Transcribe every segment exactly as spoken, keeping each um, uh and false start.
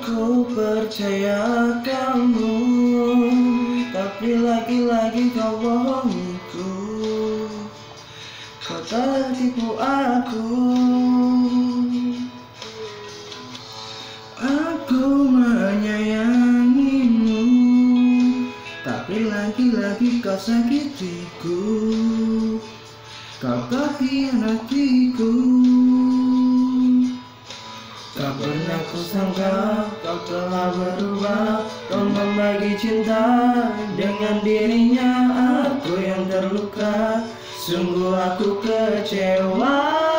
Aku percaya kamu, tapi lagi-lagi kau bohongiku. Kau telah tipu aku. Aku menyayangimu, tapi lagi-lagi kau sakitiku. Kau pengkhianatiku. Tak pernah kusangka kau telah berubah. Kau membagi cinta dengan dirinya. Aku yang terluka, sungguh aku kecewa.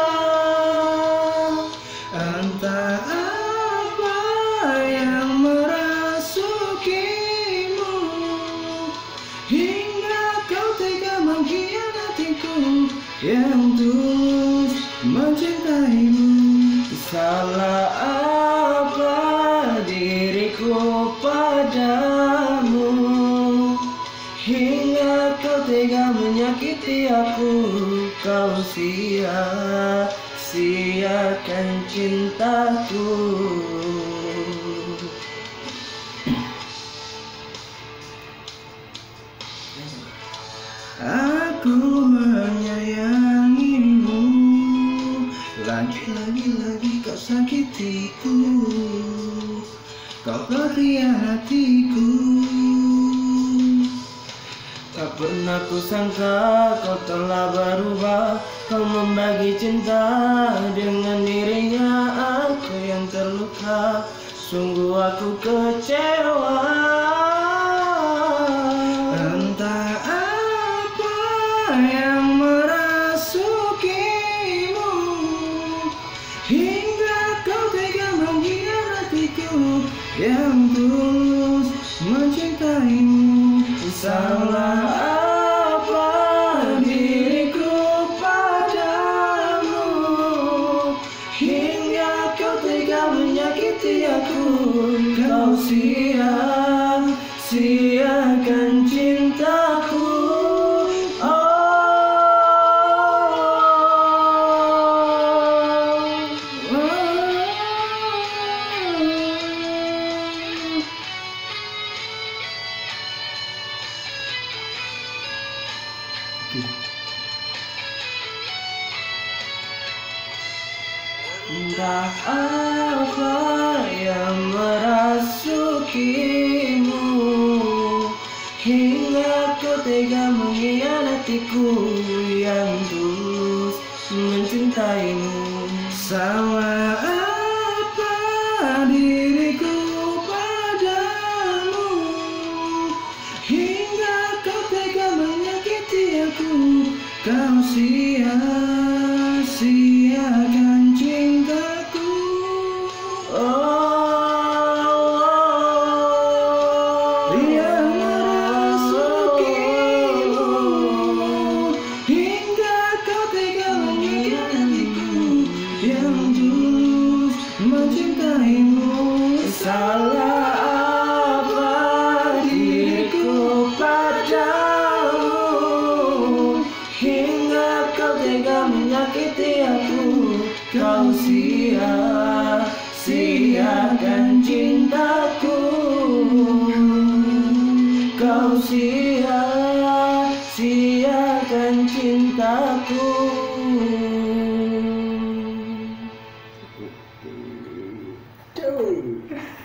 Entah apa yang merasukimu hingga kau tega mengkhianatiku yang tulus mencintaimu. Salah apa diriku padamu hingga kau tega menyakiti aku. Kau sia-siakan cintaku. Aku menyayangimu, lagi-lagi kau sakitiku. Kau pengkhianatiku. Tak pernah kusangka kau telah berubah. Kau membagi cinta dengan dirinya. Aku yang terluka, sungguh aku kecewa. Entah apa yang merasukimu hingga kau tega mengkhianatiku yang tulus mencintaimu. Salah apa diriku padamu hingga kau tega menyakiti aku. Kau sia-siakan cintaku. Entah apa yang merasukimu hingga kau tega mengkhianatiku yang tulus mencintaimu. Salah apa diriku padamu hingga kau tega menyakiti aku. Kau sia-siakan cintaku. Oh, yang merasukimu hingga kau tega mengkhianatiku yang tulus mencintaimu. Salah apa diriku padamu hingga kau tega menyakiti aku. Kau sia-siakan cintaku. Kau sia-siakan cintaku.